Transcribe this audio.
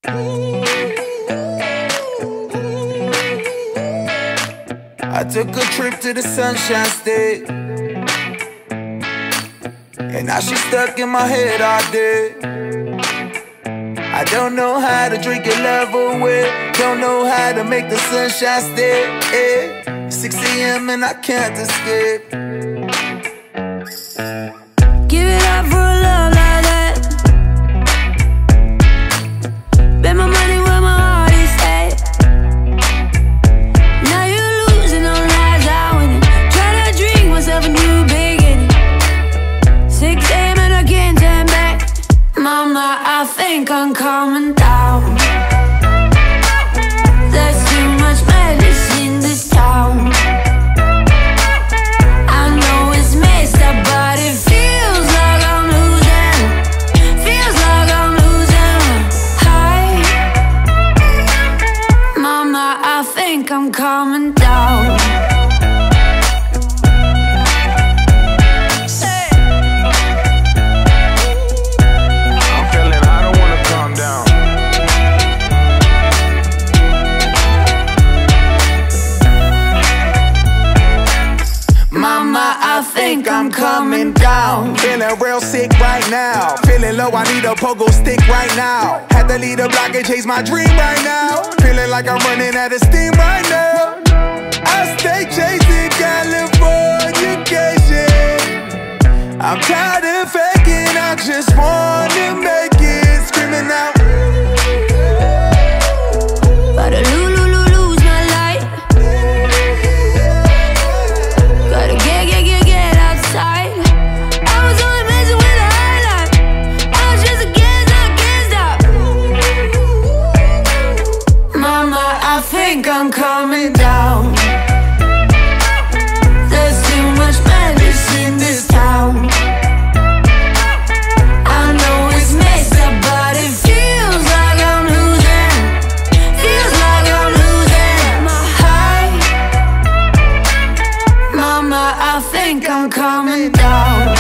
I took a trip to the Sunshine State, and now she's stuck in my head all day. I don't know how to drink your love away, don't know how to make the sunshine stay. 6 AM and I can't escape. Give it up for a love like that. Bet my money where my heart is at. Now you're losing on lies I winning. Try to drink myself a new beginning. 6 AM and I can't turn back. Mama, I think I'm coming down. There's too much madness in this town. I know it's messed up, but it feels like I'm losing. Feels like I'm losing. Hi, Mama, I think I'm coming down. I think I'm coming down. Feeling real sick right now. Feeling low, I need a pogo stick right now. Had to leave the block and chase my dream right now. Feeling like I'm running out of steam right now. I stay chasing Californication. I'm tired of faking, I just wanna make it. Screaming out, but I lose my light. Gotta get outside. I was only messing with a highlight. I was just a guess, I can't stop. Mama, I think I'm coming down. There's too much madness in this town. I know it's messed up, but it feels like I'm losing. Feels like I'm losing my high. Mama, I think I'm coming down.